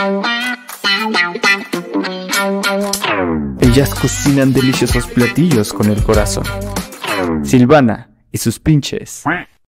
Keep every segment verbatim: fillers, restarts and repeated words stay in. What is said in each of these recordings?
Ellas cocinan deliciosos platillos con el corazón. Silvana y sus pinches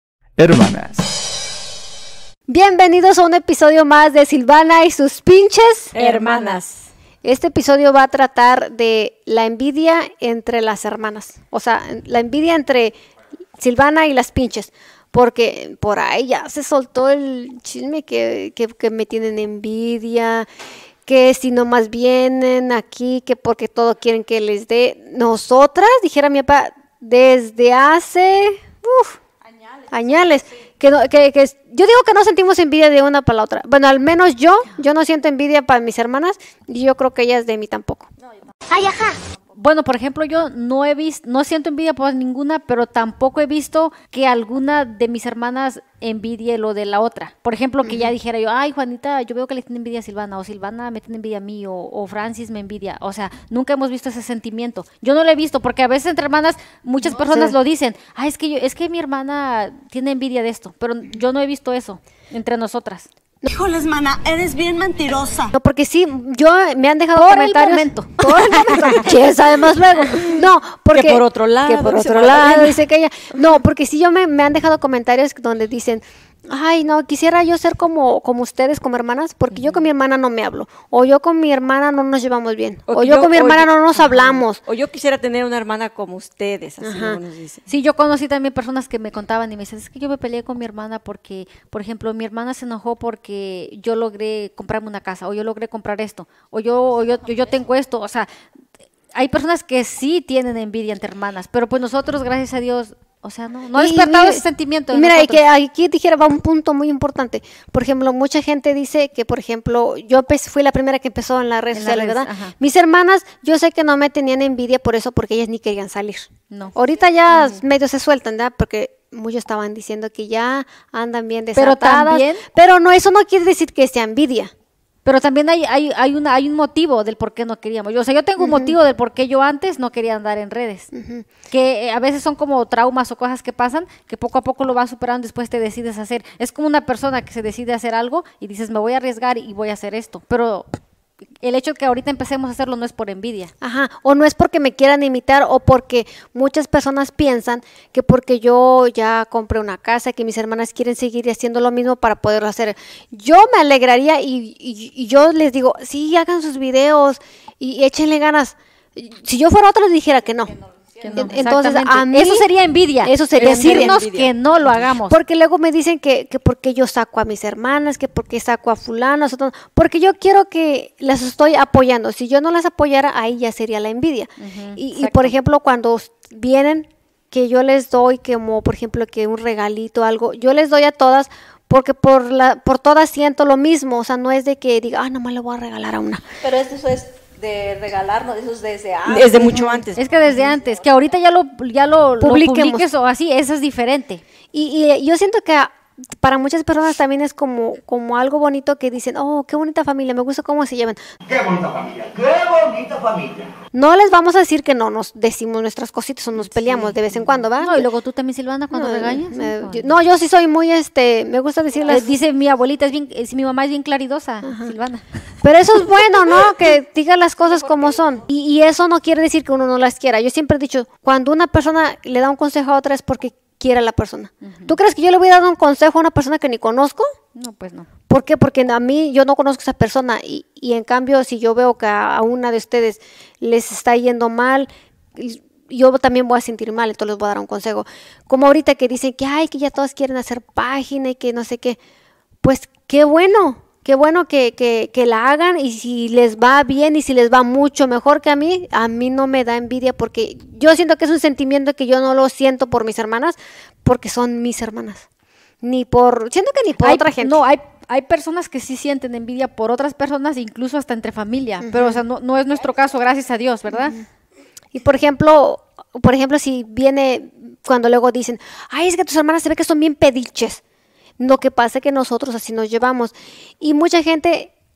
hermanas. Bienvenidos a un episodio más de Silvana y sus pinches hermanas. Este episodio va a tratar de la envidia entre las hermanas. O sea, la envidia entre Silvana y las pinches. Porque por ahí ya se soltó el chisme que, que, que me tienen envidia, que si nomás vienen aquí, que porque todo quieren que les dé. Nosotras, dijera mi papá, desde hace uf, añales, añales sí. que, no, que, que yo digo que no sentimos envidia de una para la otra. Bueno, al menos yo, yo no siento envidia para mis hermanas y yo creo que ellas de mí tampoco. No, yo tampoco. Ay, ajá. Bueno, por ejemplo, yo no he visto, no siento envidia por ninguna, pero tampoco he visto que alguna de mis hermanas envidie lo de la otra. Por ejemplo, que uh-huh. ya dijera yo, ay, Juanita, yo veo que le tiene envidia a Silvana, o Silvana me tiene envidia a mí, o, o Francis me envidia. O sea, nunca hemos visto ese sentimiento. Yo no lo he visto, porque a veces entre hermanas muchas no, personas sí. lo dicen, ay, es que yo, es que mi hermana tiene envidia de esto, pero yo no he visto eso entre nosotras. Híjoles, mana, eres bien mentirosa. No, porque sí, yo me han dejado por comentarios. El momento. Por el momento. ¿Quién sabe más luego? No, porque. Que por otro lado. Que por otro lado, dice que ella. No, porque sí, yo me, me han dejado comentarios donde dicen, ay, no, quisiera yo ser como, como ustedes, como hermanas, porque uh-huh. yo con mi hermana no me hablo. O yo con mi hermana no nos llevamos bien. O, o yo, yo con mi hermana yo, no nos uh-huh. hablamos. O yo quisiera tener una hermana como ustedes, así uh-huh. nos dicen. Sí, yo conocí también personas que me contaban y me decían, es que yo me peleé con mi hermana porque, por ejemplo, mi hermana se enojó porque yo logré comprarme una casa, o yo logré comprar esto, o yo, o yo, yo, yo tengo esto. O sea, hay personas que sí tienen envidia entre hermanas, pero pues nosotros, gracias a Dios, o sea, no, no ha despertado y, ese sentimiento. Y mira, nosotros. Y que aquí dijera, va un punto muy importante. Por ejemplo, mucha gente dice que, por ejemplo, yo fui la primera que empezó en las redes sociales, ¿verdad? Ajá. Mis hermanas, yo sé que no me tenían envidia por eso, porque ellas ni querían salir. No. Ahorita ya uh-huh. medio se sueltan, ¿verdad? Porque muchos estaban diciendo que ya andan bien desatadas. Pero también. Pero no, eso no quiere decir que sea envidia. Pero también hay, hay, hay, una, hay un motivo del por qué no queríamos. Yo, o sea, yo tengo uh-huh. un motivo del por qué yo antes no quería andar en redes. Uh-huh. Que eh, a veces son como traumas o cosas que pasan, que poco a poco lo vas superando, después te decides hacer. Es como una persona que se decide hacer algo y dices, me voy a arriesgar y voy a hacer esto. Pero el hecho de que ahorita empecemos a hacerlo no es por envidia. Ajá, o no es porque me quieran imitar, o porque muchas personas piensan que porque yo ya compré una casa, que mis hermanas quieren seguir haciendo lo mismo para poderlo hacer. Yo me alegraría y, y, y yo les digo, sí, hagan sus videos y échenle ganas. Si yo fuera otra les dijera que no. Que no. Que no. Entonces, a mí, eso sería envidia. Eso sería decirnos envidia. Que no lo hagamos. Porque luego me dicen que, que porque yo saco a mis hermanas, que porque saco a fulanos, porque yo quiero que las estoy apoyando. Si yo no las apoyara, ahí ya sería la envidia. Uh-huh, y, y por ejemplo, cuando vienen, que yo les doy como, por ejemplo, que un regalito, algo, yo les doy a todas, porque por la por todas siento lo mismo. O sea, no es de que diga, ah, nomás le voy a regalar a una. Pero eso es de regalarnos, eso es desde antes. Desde mucho antes. Es que desde antes, que ahorita ya lo, ya lo, Publiquemos. lo publiques o así, eso es diferente. Y, y yo siento que para muchas personas también es como, como algo bonito que dicen, oh, qué bonita familia, me gusta cómo se llevan. Qué bonita familia, qué bonita familia. No les vamos a decir que no nos decimos nuestras cositas o nos peleamos sí. de vez en cuando, ¿va? No, y luego tú también, Silvana, cuando no, regañas. Me, yo, no, yo sí soy muy, este, me gusta decirles. Eh, dice mi abuelita, es bien, es, mi mamá es bien claridosa, ajá. Silvana. Pero eso es bueno, ¿no? Que diga las cosas como son. Y, y eso no quiere decir que uno no las quiera. Yo siempre he dicho, cuando una persona le da un consejo a otra es porque quiere a la persona. Uh-huh. ¿Tú crees que yo le voy a dar un consejo a una persona que ni conozco? No, pues no. ¿Por qué? Porque a mí yo no conozco a esa persona y, y en cambio si yo veo que a, a una de ustedes les está yendo mal, yo también voy a sentir mal, entonces les voy a dar un consejo. Como ahorita que dicen que ay, que ya todas quieren hacer página y que no sé qué. Pues qué bueno. Qué bueno que, que, que la hagan y si les va bien y si les va mucho mejor que a mí, a mí no me da envidia porque yo siento que es un sentimiento que yo no lo siento por mis hermanas porque son mis hermanas. Ni por, siento que ni por hay, otra gente. No, hay, hay personas que sí sienten envidia por otras personas, incluso hasta entre familia, uh-huh. pero o sea, no, no es nuestro caso, gracias a Dios, ¿verdad? Uh-huh. Y por ejemplo, por ejemplo, si viene cuando luego dicen, ay, es que tus hermanas se ve que son bien pediches. Lo que pasa es que nosotros así nos llevamos. Y mucha gente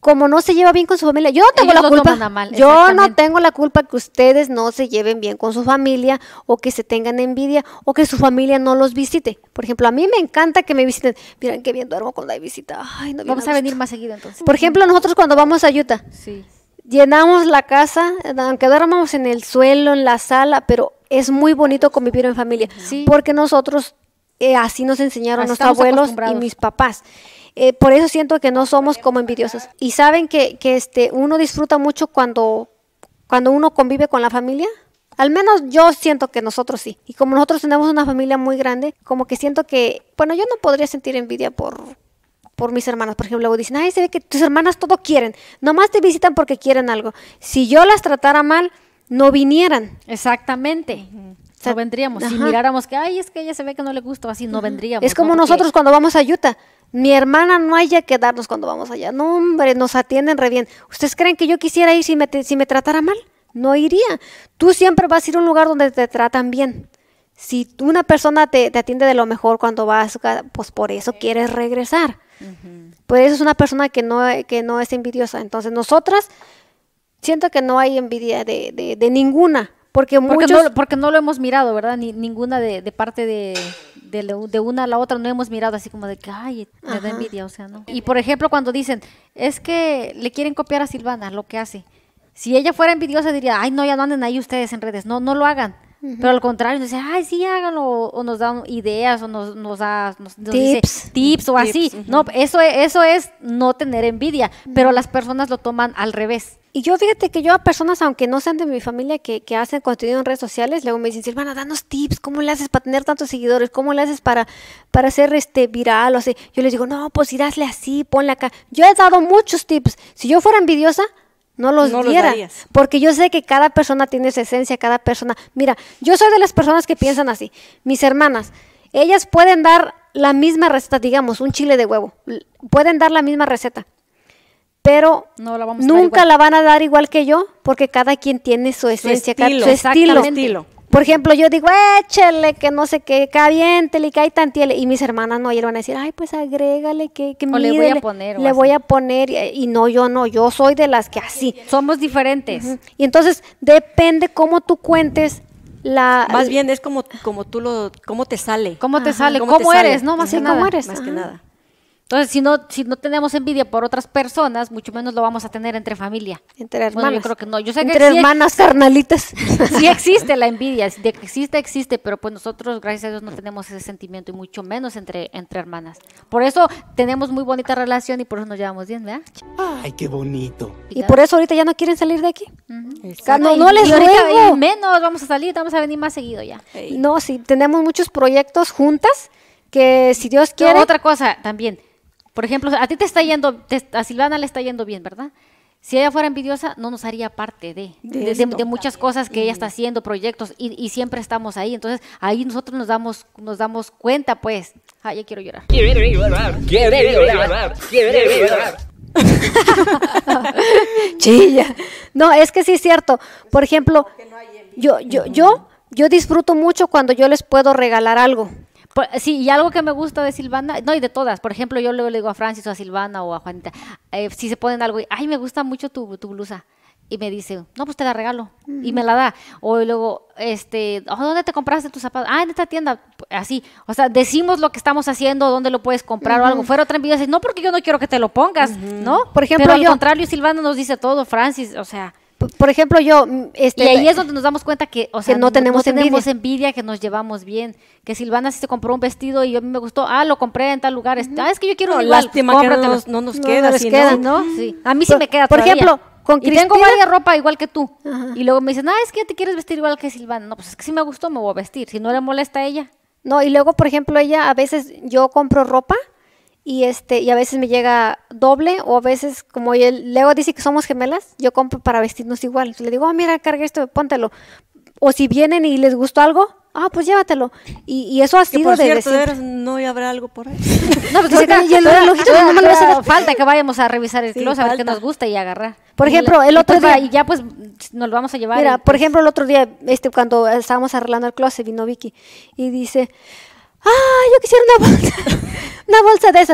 como no se lleva bien con su familia, yo no tengo Ellos la lo culpa. toman a mal, Yo no exactamente. tengo la culpa que ustedes no se lleven bien con su familia o que se tengan envidia o que su familia no los visite. Por ejemplo, a mí me encanta que me visiten. Miren qué bien duermo con la visita. Ay, no, bien Vamos a gusto. venir más seguido entonces. Por ejemplo, nosotros cuando vamos a Utah, Sí. llenamos la casa, aunque duermamos en el suelo, en la sala, pero es muy bonito convivir en familia. Sí. Porque nosotros eh, así nos enseñaron Así nuestros estamos abuelos y acostumbrados. mis papás. Eh, por eso siento que no somos como envidiosos. Y saben que, que este, uno disfruta mucho cuando, cuando uno convive con la familia. Al menos yo siento que nosotros sí. Y como nosotros tenemos una familia muy grande, como que siento que, bueno, yo no podría sentir envidia por, por mis hermanas. Por ejemplo, luego dicen, ay, se ve que tus hermanas todo quieren. Nomás te visitan porque quieren algo. Si yo las tratara mal, no vinieran. Exactamente. sea, No vendríamos. Si ajá. miráramos que, ay, es que ella se ve que no le gusta o así, no vendríamos. Es como ¿no? Porque- nosotros cuando vamos a Utah. Mi hermana no haya que darnos cuando vamos allá. No, hombre, nos atienden re bien. ¿Ustedes creen que yo quisiera ir si me, te- si me tratara mal? No iría. Tú siempre vas a ir a un lugar donde te tratan bien. Si tú- una persona te, te atiende de lo mejor cuando vas a su casa, pues por eso quieres regresar. Por eso es una persona que no, que no es envidiosa. Entonces, nosotras, siento que no hay envidia de, de, de ninguna. Porque, Porque, muchos... no, porque no lo hemos mirado, ¿verdad? Ni, ninguna de, de parte de, de, lo- de una a la otra no hemos mirado así como de que, ay, me da Ajá. envidia, o sea, ¿no? Y por ejemplo, cuando dicen, es que le quieren copiar a Silvana lo que hace. Si ella fuera envidiosa diría, ay, no, ya no anden ahí ustedes en redes, no, no lo hagan. Pero al contrario, nos dice, ay, sí, háganlo, o, o nos dan ideas, o nos, nos da, nos, nos dice Tips. tips o así. No, eso, es- eso es no tener envidia, pero las personas lo toman al revés. Y yo fíjate que yo a personas, aunque no sean de mi familia, que, que hacen contenido en redes sociales, luego me dicen, Silvana, danos tips, ¿cómo le haces para tener tantos seguidores? ¿Cómo le haces para, para ser este viral? O así. Yo les digo, no, pues ir hazle así, ponle acá. Yo he dado muchos tips. Si yo fuera envidiosa, no los No los diera. darías. Porque yo sé que cada persona tiene su esencia, cada persona. Mira, yo soy de las personas que piensan así. Mis hermanas, ellas pueden dar la misma receta, digamos, un chile de huevo. L- Pueden dar la misma receta. Pero No la vamos a dar nunca igual. la van a dar igual que yo, porque cada quien tiene su esencia, cada- estilo, su estilo. exactamente. Estilo. Por ejemplo, yo digo, échele, que no sé qué, caviéntele, que hay tantiele. Y mis hermanas no, ellas van a decir, ay, pues agrégale, que, que O le voy a mídele, poner, o le así. voy a poner. Y, y no, yo no, yo soy de las que así. Somos diferentes. Ujú. Y entonces, depende cómo tú cuentes la... Más bien es como, como tú lo, cómo te sale. ¿Cómo te Ajá. sale? ¿Cómo ¿Cómo, te sale? eres? No, más Sí, que ¿cómo nada. eres? Más que Ajá. nada. Entonces, si no, si no tenemos envidia por otras personas, mucho menos lo vamos a tener entre familia. Entre Bueno, hermanas. yo creo que no. Yo sé que Entre sí- hermanas carnalitas. Sí existe la envidia, de que existe, existe, pero pues nosotros, gracias a Dios, no tenemos ese sentimiento y mucho menos entre, entre hermanas. Por eso tenemos muy bonita relación y por eso nos llevamos bien, ¿verdad? Ay, qué bonito. Y por eso ahorita ya no quieren salir de aquí. Exacto. No, no les y ahorita, ruego. y menos vamos a salir, vamos a venir más seguido ya. Ey. No, sí, tenemos muchos proyectos juntas que si Dios quiere... Otra cosa también, por ejemplo, a ti te está yendo, te- a Silvana le está yendo bien, ¿verdad? Si ella fuera envidiosa, no nos haría parte de, De de, de- esto. de muchas cosas que ella está haciendo, proyectos, y, y siempre estamos ahí. Entonces, ahí nosotros nos damos, nos damos cuenta, pues. Ay, ya quiero llorar. Chilla. No, es que sí es cierto. Por ejemplo, yo, yo, yo, yo disfruto mucho cuando yo les puedo regalar algo. Por- sí, y algo que me gusta de Silvana, no, y de todas, por ejemplo, yo luego le digo a Francis o a Silvana o a Juanita, eh, si se ponen algo, y, ay, me gusta mucho tu, tu blusa, y me dice, no, pues te la regalo, y me la da, o luego, este, "Oh, ¿dónde te compraste tus zapatos? Ah, en esta tienda, así, o sea, decimos lo que estamos haciendo, dónde lo puedes comprar o algo, fuera otra envidia, no porque yo no quiero que te lo pongas, ¿no? Por ejemplo, Pero al yo- contrario, Silvana nos dice todo, Francis, o sea... P- Por ejemplo, yo... mm, Este, Y ahí es donde nos damos cuenta que, o sea, no tenemos envidia. envidia, que nos llevamos bien. Que Silvana sí se compró un vestido y a mí me gustó, ah, lo compré en tal lugar. este, Ah, es que yo quiero No, un igual, lástima que no cómpratelo. nos, no nos No queda, les si queda, no, ¿No? Sí. A mí sí Por- me queda por todavía. ejemplo, con Y tengo Cristina- varias ropa igual que tú. Y luego me dicen, ah, es que te quieres vestir igual que Silvana. No, pues es que si me gustó, me voy a vestir. Si no le molesta a ella. No, y luego, por ejemplo, ella, a veces yo compro ropa y este y a veces me llega doble o a veces, como él, luego dice que somos gemelas, yo compro para vestirnos igual. Entonces le digo, oh, mira, carga esto, póntelo. O si vienen y les gustó algo, ah, pues llévatelo. Y, y eso ha que sido por desde cierto, de siempre. veras, no habrá algo por ahí. No, pues Porque dice, y el relojito todavía- no me lo vas a todavía dar. falta que vayamos a revisar el Sí, closet a ver qué falta. nos gusta y agarrar. Por Y ejemplo, la- el y otro pues va, día- Y ya pues nos lo vamos a llevar. Mira, y, por pues, ejemplo, el otro día, este, cuando estábamos arreglando el closet, vino Vicky y dice, ah, yo quisiera una bolsa, una bolsa de esas.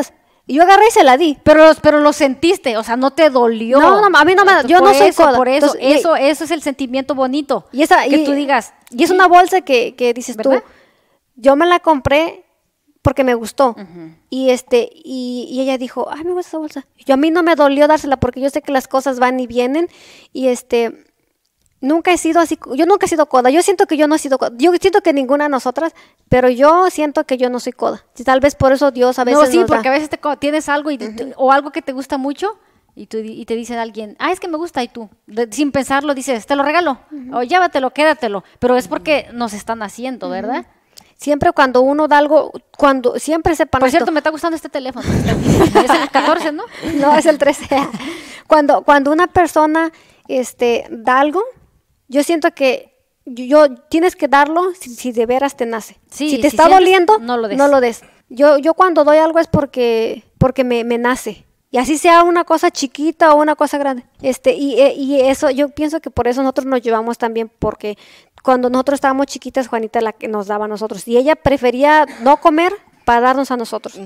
Y yo agarré y se la di. Pero, pero lo sentiste, o sea, no te dolió. No, no, a mí no me- Entonces, yo no por soy eso, coda. Por eso, Entonces, y- eso, eso es el sentimiento bonito. Y esa, que y- tú digas, Y es una bolsa que, que dices ¿verdad? tú, yo me la compré porque me gustó. Y este, y, y ella dijo, ay, me gusta esa bolsa. Yo a mí no me dolió dársela porque yo sé que las cosas van y vienen. Y este, nunca he sido así, yo nunca he sido coda. Yo siento que yo no he sido coda. Yo siento que ninguna de nosotras, pero yo siento que yo no soy coda. Y tal vez por eso Dios a veces no, sí, nos da. porque a veces te co- tienes algo y te- o algo que te gusta mucho y, tú, di- y te dice alguien, ah, es que me gusta, y tú, de- sin pensarlo, dices, te lo regalo, o llévatelo, quédatelo, pero es porque nos están haciendo, ¿verdad? Siempre cuando uno da algo, cuando siempre sepan Por esto. cierto, me está gustando este teléfono. Es el catorce, ¿no? No, es el trece. Cuando, cuando una persona este, da algo, yo siento que yo tienes que darlo si, si de veras te nace. Sí, si te si está sientes, doliendo, no lo des. no lo des. Yo, yo cuando doy algo es porque, porque me, me nace. Y así sea una cosa chiquita o una cosa grande. Este, y, e- y eso, yo pienso que por eso nosotros nos llevamos también, porque cuando nosotros estábamos chiquitas, Juanita la que nos daba a nosotros. Y ella prefería no comer para darnos a nosotros.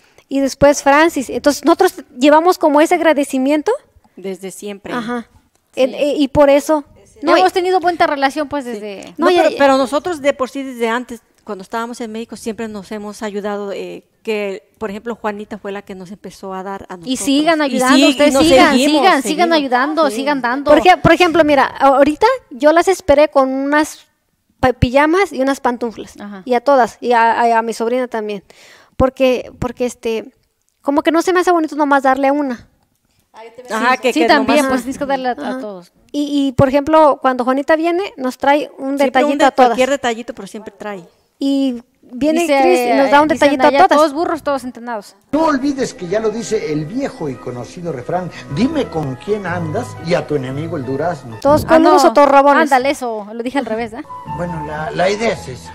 Y después Francis. Entonces nosotros llevamos como ese agradecimiento. Desde siempre. Ajá. En- e- y por eso. No, No, hemos y- tenido buena relación, pues, desde... No, No, ya- pero, ya- pero nosotros de por sí desde antes, cuando estábamos en México, siempre nos hemos ayudado. eh, que, por ejemplo, Juanita fue la que nos empezó a dar a nosotros. Y sigan Y ayudando, sí, y ustedes nos sigan, seguimos, sigan, sigan seguimos. ayudando, Sí. sigan dando. Por, ej- por ejemplo, mira, ahorita yo las esperé con unas pa- pijamas y unas pantuflas. Ajá. Y a todas. Y a, a- a mi sobrina también. Porque, porque este, como que no se me hace bonito nomás darle una. Ajá, que, sí, que también, nomás- pues tienes que darle a, a Ajá. todos. Y, y, por ejemplo, cuando Juanita viene, nos trae un siempre detallito un de- a todas. cualquier detallito, pero siempre trae. Y viene Dice, Chris y nos da un dicen detallito a allá, todas. todos burros, todos entrenados. No olvides que ya lo dice el viejo y conocido refrán, dime con quién andas y a tu enemigo el durazno. Todos Ah, coludos no. o todos rabones. Ándale, eso, lo dije al revés, ¿eh? Bueno, la, la idea es esa.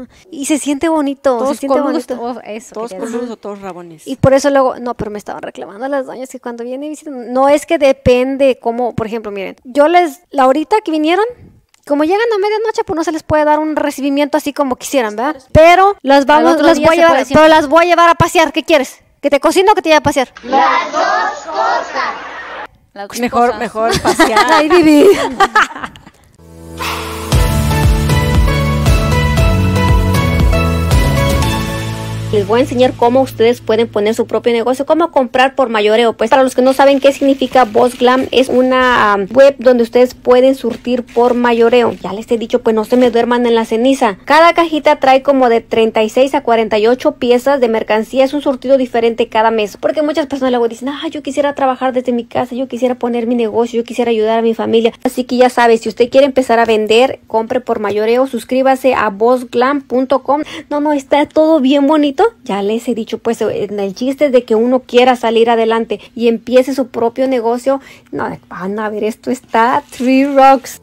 Y se siente bonito, Todos se siente coludos, bonito. todos- eso. Todos quería decir. coludos o todos rabones. Y por eso luego, no, pero me estaban reclamando las doñas que cuando viene y visitan, no es que depende cómo, por ejemplo, miren, yo les, la ahorita que vinieron, como llegan a medianoche, pues no se les puede dar un recibimiento así como quisieran, ¿verdad? Pero las vamos, otro las día voy a se llevar, puede siempre. pero las voy a llevar a pasear, ¿qué quieres? ¿Que te cocino o que te lleve a pasear? Las dos Mejor, cosas. mejor pasear. Ay, Vivi. Les voy a enseñar cómo ustedes pueden poner su propio negocio, cómo comprar por mayoreo. Pues para los que no saben qué significa BossGlam, es una um, web donde ustedes pueden surtir por mayoreo. Ya les he dicho, pues no se me duerman en la ceniza. Cada cajita trae como de treinta y seis a cuarenta y ocho piezas de mercancía. Es un surtido diferente cada mes. Porque muchas personas luego dicen, ah, yo quisiera trabajar desde mi casa, yo quisiera poner mi negocio, yo quisiera ayudar a mi familia. Así que ya sabes, si usted quiere empezar a vender, compre por mayoreo, suscríbase a boss glam punto com. No, no, está todo bien bonito. Ya les he dicho, pues, en el chiste de que uno quiera salir adelante y empiece su propio negocio. No, van a ver, esto está Three Rocks.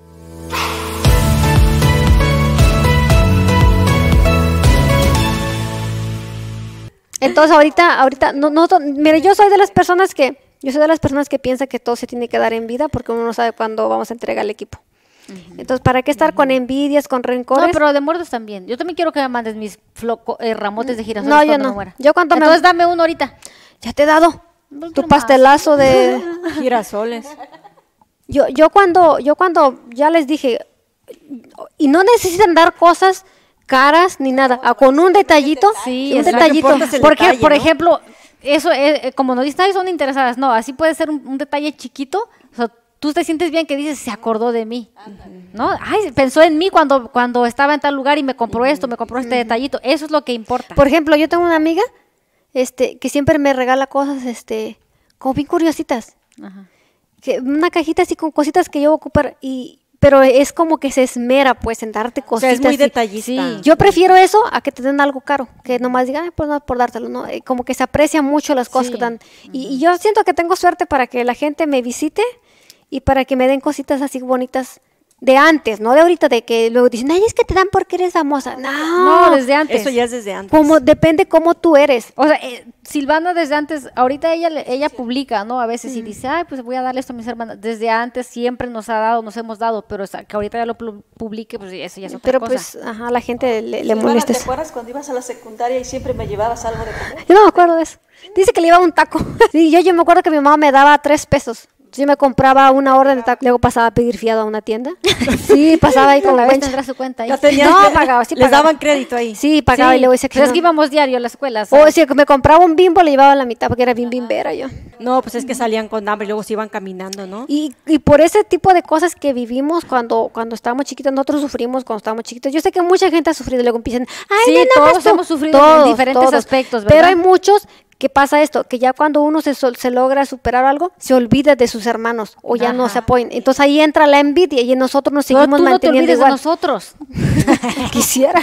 Entonces ahorita, ahorita, no, no, mire, yo soy de las personas que, yo soy de las personas que piensa que todo se tiene que dar en vida porque uno no sabe cuándo vamos a entregar el equipo. Entonces, ¿para qué estar con envidias, con rencores? No, pero de muertos también. Yo también quiero que me mandes mis floco- eh, ramotes de girasoles No, yo cuando no. me muera. Yo cuando me- Entonces dame uno ahorita. Ya te he dado No tu quiero más. pastelazo de... Girasoles. Yo, yo cuando, yo cuando ya les dije, y no necesitan dar cosas caras ni nada, ah, con un detallito, Sí, un exacto. detallito. Lo que importa es el Porque, detalle, por ¿no? ejemplo, eso, eh, eh, como nos dicen, "Ay, son interesadas". No, así puede ser un, un detalle chiquito. O sea, tú te sientes bien que dices, se acordó de mí. ¿No? Ay, pensó en mí cuando, cuando estaba en tal lugar y me compró esto, me compró este detallito. Eso es lo que importa. Por ejemplo, yo tengo una amiga, este, que siempre me regala cosas, este, como bien curiositas. Ajá. Que una cajita así con cositas que yo voy a ocupar y, pero es como que se esmera, pues, en darte O sea, cositas. es muy así. detallista. Sí. Yo prefiero eso a que te den algo caro, que nomás digan, "Ay, pues no, por dártelo", ¿no? Eh, Como que se aprecia mucho las cosas Sí. que dan. Y, y yo siento que tengo suerte para que la gente me visite y para que me den cositas así bonitas de antes, no de ahorita, de que luego dicen, ay, es que te dan porque eres famosa. No, No, desde antes. Eso ya es desde antes. como depende cómo tú eres. O sea, eh, Silvana desde antes, ahorita ella le- ella publica, ¿no? A veces y dice, ay, pues voy a darle esto a mis hermanas. Desde antes siempre nos ha dado, nos hemos dado, pero o sea, que ahorita ya lo pu- publique, pues eso ya es otra Pero cosa. pues, ajá, a la gente le, le Silvana, molesta ¿te eso. acuerdas cuando ibas a la secundaria y siempre me llevabas algo de comer? Yo no me acuerdo de eso. Dice que le iba a un taco. Sí, yo, yo me acuerdo que mi mamá me daba tres pesos. Yo me compraba una orden de taco, luego pasaba a pedir fiado a una tienda. Sí, pasaba ahí con Cada la vez cuenta. tendrá su cuenta ahí. Ya tenías- No, pagaba, sí Les pagaba. daban crédito ahí. Sí, pagaba Sí, y luego dice que pero es no. que íbamos diario a la escuela, O ¿sabes? si me compraba un bimbo, le llevaba la mitad porque era bien bimbera yo. No, pues es que salían con hambre y luego se iban caminando, ¿no? Y, y por ese tipo de cosas que vivimos cuando, cuando estábamos chiquitos, nosotros sufrimos cuando estábamos chiquitos. Yo sé que mucha gente ha sufrido y luego empiezan, ay, Sí, no, no, todos hagas tú". hemos sufrido en diferentes aspectos, ¿verdad? Pero hay muchos que pasa esto, que ya cuando uno se, sol- se logra superar algo, se olvida de sus hermanos o ya no se apoyan. Entonces ahí entra la envidia y en nosotros nos No, seguimos tú no te manteniendo olvides de igual. nosotros. Quisiera.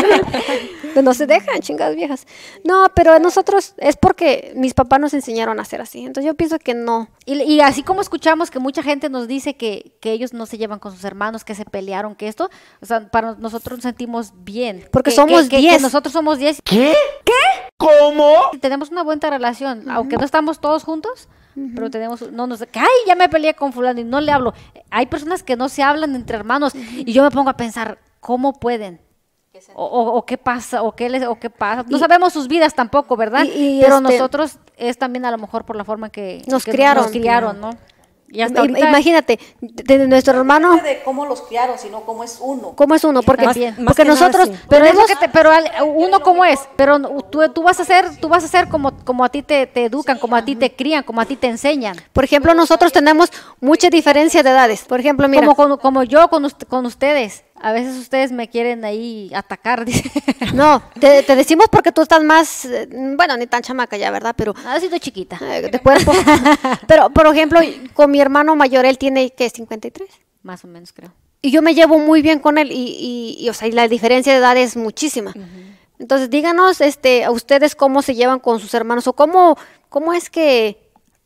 No se dejan, chingadas viejas. No, pero nosotros es porque mis papás nos enseñaron a hacer así. Entonces yo pienso que no. Y, y así como escuchamos que mucha gente nos dice que, que ellos no se llevan con sus hermanos, que se pelearon, que esto, o sea, para nosotros nos sentimos bien. Porque Que- somos que- que- diez. que nosotros somos diez. ¿Qué? ¿Qué? ¿Cómo? Y tenemos una buena relación, aunque no estamos todos juntos, pero tenemos, no nos, que, ay, ya me peleé con fulano y no le hablo. Hay personas que no se hablan entre hermanos y yo me pongo a pensar, ¿cómo pueden? O, o- o qué pasa, o qué les, o qué pasa. No Y- sabemos sus vidas tampoco, ¿verdad? Y- y pero este- nosotros es también a lo mejor por la forma que Nos que criaron. nos criaron, ¿no? Y hasta Im- ahorita, Imagínate, de, de nuestro hermano, No de cómo los criaron, sino cómo es uno. ¿cómo es uno? Porque, También. Más porque que nada, nosotros sí. pero es lo tenemos, que te- pero al- uno como es, pero tú, tú vas a ser, tú vas a ser como, como a ti te, te educan, como a ti te crían, como a ti te enseñan. por ejemplo, nosotros tenemos mucha diferencia de edades. Por ejemplo, mira, Como, con- como yo con, ust- con ustedes. A veces ustedes me quieren ahí atacar. dice. no, te, te decimos porque tú estás más, eh, bueno, ni tan chamaca ya, ¿verdad? Pero Ha sido chiquita. eh, de cuerpo. Pero, por ejemplo, con mi hermano mayor, él tiene, ¿qué? cincuenta y tres. Más o menos, creo. Y yo me llevo muy bien con él y, y, y, o sea, y la diferencia de edad es muchísima. Entonces, díganos, este, a ustedes cómo se llevan con sus hermanos o cómo, cómo es que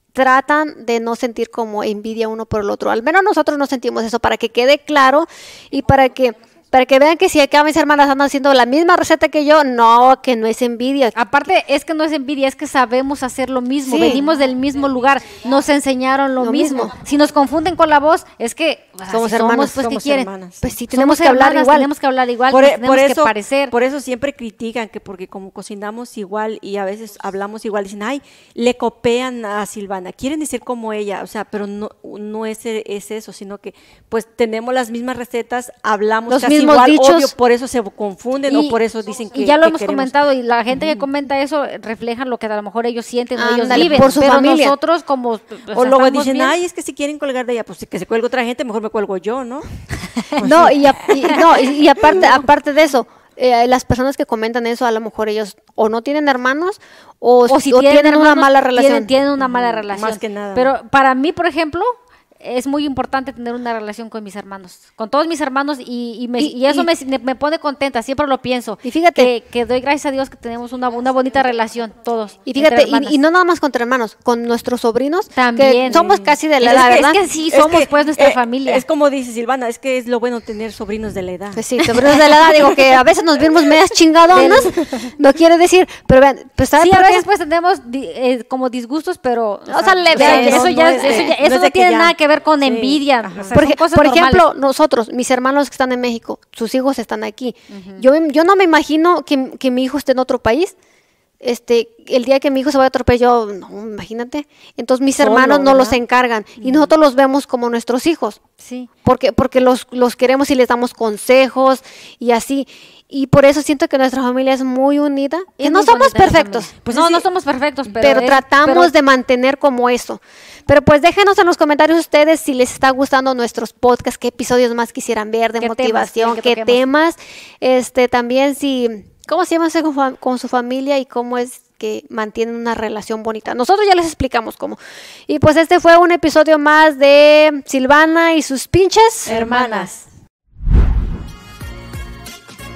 tratan de no sentir como envidia uno por el otro. Al menos nosotros no sentimos eso, para que quede claro y para que para que vean que si acá mis hermanas andan haciendo la misma receta que yo, no, que no es envidia. Aparte, es que no es envidia, es que sabemos hacer lo mismo. Sí. Venimos del mismo lugar, nos enseñaron lo, Lo mismo. mismo. Si nos confunden con la voz, es que o sea, Somos si hermanas, pues, ¿qué somos quieren? hermanas. Pues sí, tenemos Somos que hablar hermanas, igual. Tenemos que hablar igual, Por, nos e- tenemos por eso, que parecer. por eso siempre critican que porque como cocinamos igual y a veces hablamos igual, dicen, ay, le copian a Silvana, quieren decir como ella, o sea, pero no, no es, es eso, sino que pues tenemos las mismas recetas, hablamos Los casi mismos igual, dichos. obvio, por eso se confunden o por eso dicen que y ya lo que hemos queremos. comentado y la gente que comenta eso refleja lo que a lo mejor ellos sienten o ellos Ándale, viven, por su pero familia. nosotros como o sea, O luego estamos dicen, bien. ay, es que si quieren colgar de ella, pues que se cuelgue otra gente, mejor me cuelgo yo, ¿no? No, y, a- y- no, y, y aparte, aparte de eso, eh, las personas que comentan eso, a lo mejor ellos o no tienen hermanos o, o si o tienen, tienen una hermanos, mala relación. Tienen, tienen una mala relación. más que nada. Pero para mí, por ejemplo, es muy importante tener una relación con mis hermanos, con todos mis hermanos y, y, me- Y- y eso y- me, me- me pone contenta, siempre lo pienso. Y fíjate- que, que doy gracias a Dios que tenemos una, una bonita relación todos. Y entre fíjate, hermanas. y, y no nada más contra hermanos, con nuestros sobrinos, También. que somos casi de la Es edad, que- ¿verdad? es que sí, Es somos que, pues nuestra eh, familia. Es como dice Silvana, es que es lo bueno tener sobrinos de la edad. Pues sí, sobrinos de la edad, digo que a veces nos vimos medias chingadonas, no quiere decir, pero vean, pues ¿saben Sí, a por qué? veces pues tenemos di- eh, como disgustos, pero O sea, leves. ya, No, eso no ya, es de- eso ya- no eso es no de que tiene ya- nada que ver con sí, envidia. ajá. O sea, Por, son ej- cosas por normales. ejemplo, nosotros, mis hermanos que están en México, sus hijos están aquí. yo, yo no me imagino que, que mi hijo esté en otro país. Este, el día que mi hijo se vaya a otro país, yo, no, imagínate. Entonces mis Solo, hermanos no los ¿verdad? encargan y nosotros los vemos como nuestros hijos. Sí. Porque, porque los, los queremos y les damos consejos y así. Y por eso siento que nuestra familia es muy unida. Y Es no muy somos bonita la perfectos. familia. Pues no, sí, no somos perfectos, pero, pero, es- tratamos pero- de mantener como eso. Pero pues déjenos en los comentarios ustedes si les está gustando nuestros podcasts, qué episodios más quisieran ver de ¿Qué temas motivación, quieren que qué toquemos? temas, este también si cómo se llama usted con, fa- con su familia y cómo es que mantienen una relación bonita. Nosotros ya les explicamos cómo. Y pues este fue un episodio más de Silvana y sus pinches Hermanas.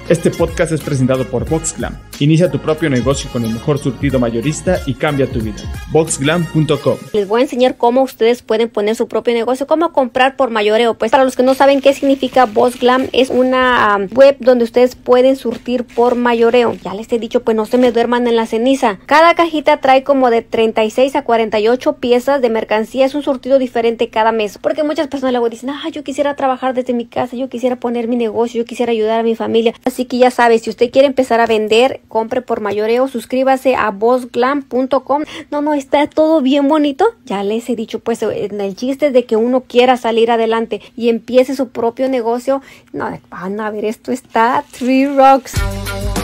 Este podcast es presentado por Boxglam. Inicia tu propio negocio con el mejor surtido mayorista y cambia tu vida. boxglam punto com. Les voy a enseñar cómo ustedes pueden poner su propio negocio, cómo comprar por mayoreo. Pues para los que no saben qué significa Boxglam, es una um, web donde ustedes pueden surtir por mayoreo. Ya les he dicho, pues no se me duerman en la ceniza. Cada cajita trae como de treinta y seis a cuarenta y ocho piezas de mercancía. Es un surtido diferente cada mes. Porque muchas personas luego dicen, ah, yo quisiera trabajar desde mi casa, yo quisiera poner mi negocio, yo quisiera ayudar a mi familia. Así que ya sabes, si usted quiere empezar a vender, compre por mayoreo, suscríbase a boxglam punto com. No, no, está todo bien bonito. Ya les he dicho, pues, en el chiste de que uno quiera salir adelante y empiece su propio negocio. No, van a ver, esto está Three Rocks.